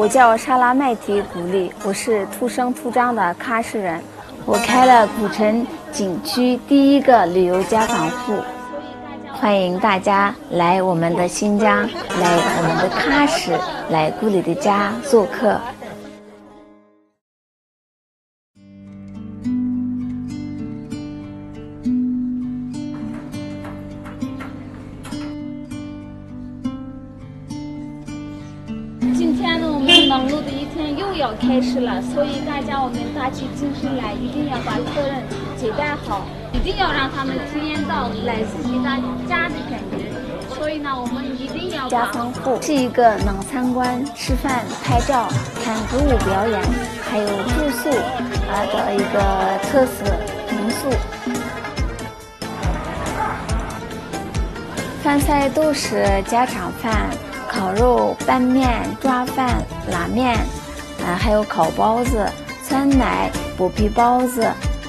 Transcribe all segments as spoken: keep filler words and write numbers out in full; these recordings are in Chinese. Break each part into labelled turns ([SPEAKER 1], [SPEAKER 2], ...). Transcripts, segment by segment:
[SPEAKER 1] 我叫沙拉麦提古丽，我是土生土长的喀什人。我开了古城景区第一个旅游家访户，欢迎大家来我们的新疆，来我们的喀什，来古丽的家做客。今天呢，我们忙碌的一天又要开始了，所以大家我们打起精神来，一定要把客人接待好，一定要让他们体验到来自己的家的感觉。所以呢，我们一定要家访户是一个能参观、吃饭、拍照、看歌舞表演，还有住宿啊的一个特色民宿。饭菜都是家常饭。烤肉、拌面、抓饭、拉面，啊，还有烤包子、酸奶、剥皮包子。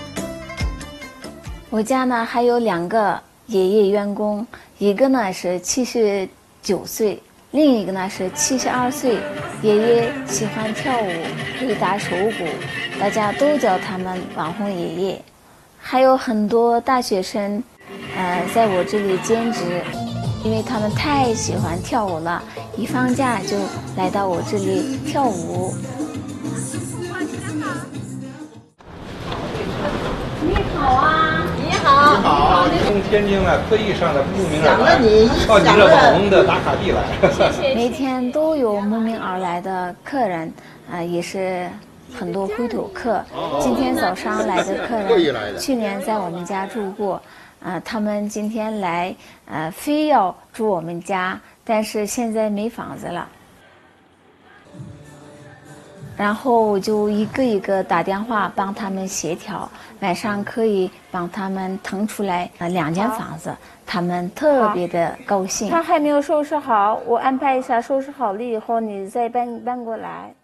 [SPEAKER 1] 我家呢还有两个爷爷员工，一个呢是七十九岁，另一个呢是七十二岁。爷爷喜欢跳舞，会打手鼓，大家都叫他们网红爷爷。还有很多大学生，呃，在我这里兼职。因为他们太喜欢跳舞了，一放假就来到我这里跳舞。你好啊！
[SPEAKER 2] 你好，
[SPEAKER 3] 你好！从天津呢特意上的慕名而来，到你这网红的打卡地来。
[SPEAKER 1] 谢谢。每天都有慕名而来的客人，啊、呃，也是很多回头客。今天早上来的客人，去年在我们家住过。呃，他们今天来，呃，非要住我们家，但是现在没房子了。然后我就一个一个打电话帮他们协调，晚上可以帮他们腾出来呃两间房子，他们特别的高兴。他还没有收拾好，我安排一下，收拾好了以后你再搬搬过来。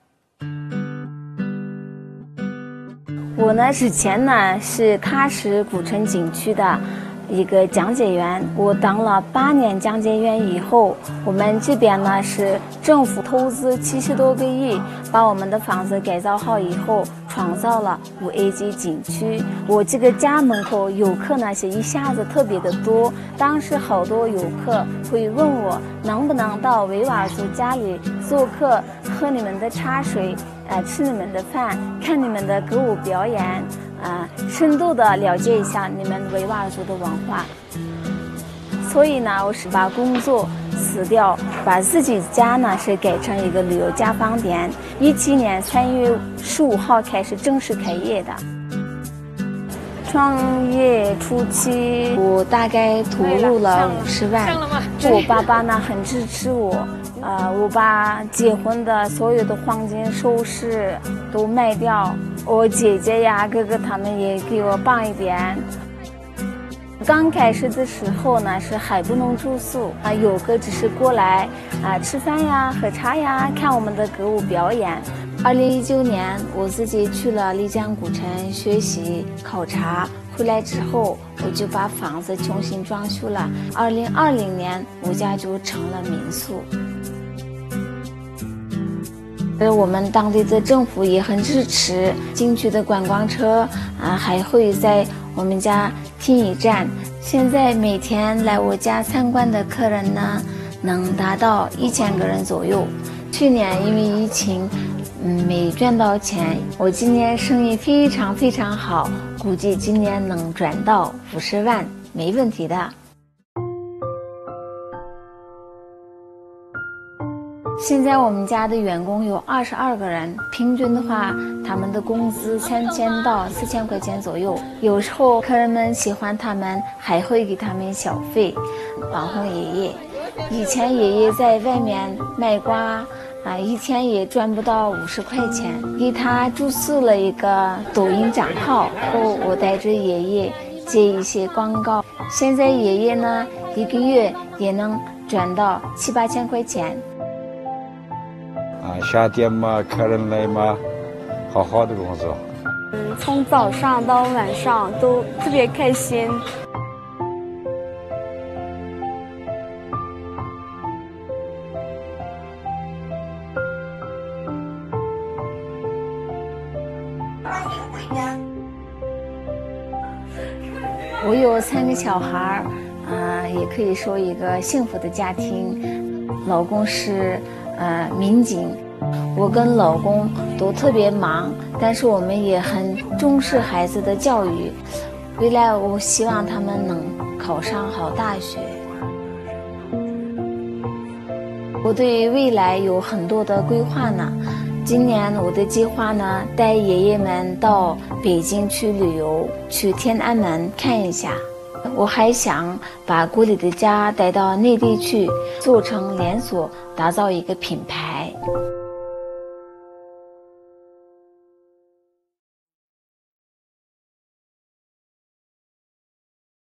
[SPEAKER 1] 我呢，之前呢是喀什古城景区的一个讲解员，我当了八年讲解员以后，我们这边呢是政府投资七十多个亿，把我们的房子改造好以后，创造了五 A 级景区。我这个家门口游客呢是一下子特别的多，当时好多游客会问我能不能到维吾尔族家里做客，喝你们的茶水，呃，吃你们的饭，看你们的歌舞表演。啊、呃，深度的了解一下你们维吾尔族的文化。所以呢，我是把工作辞掉，把自己家呢是改成一个旅游家访点。一七年三月十五号开始正式开业的。创业初期，我大概投入了五十万。我爸爸呢很支持我，呃，我把结婚的所有的黄金首饰都卖掉。我姐姐呀、哥哥他们也给我帮一点。刚开始的时候呢，是还不能住宿啊，游客只是过来啊吃饭呀、喝茶呀、看我们的歌舞表演。二零一九年，我自己去了丽江古城学习考察，回来之后我就把房子重新装修了。二零二零年，我家就成了民宿。呃，我们当地的政府也很支持，景区的观光车啊，还会在我们家停一站。现在每天来我家参观的客人呢，能达到一千个人左右。去年因为疫情，嗯，没赚到钱。我今年生意非常非常好，估计今年能赚到五十万，没问题的。现在我们家的员工有二十二个人，平均的话，他们的工资三千到四千块钱左右。有时候客人们喜欢他们，还会给他们小费。网红爷爷，以前爷爷在外面卖瓜，啊，一天也赚不到五十块钱。给他注册了一个抖音账号后，我带着爷爷接一些广告。现在爷爷呢，一个月也能赚到七八千块钱。
[SPEAKER 4] 啊，夏天嘛，客人来嘛，好好的工作。
[SPEAKER 5] 嗯，从早上到晚上都特别开心。
[SPEAKER 1] 我有三个小孩儿，呃，也可以说一个幸福的家庭。老公是呃民警，我跟老公都特别忙，但是我们也很重视孩子的教育。未来我希望他们能考上好大学。我对未来有很多的规划呢。今年我的计划呢，带爷爷们到北京去旅游，去天安门看一下。我还想把锅里的家带到内地去，做成连锁，打造一个品牌。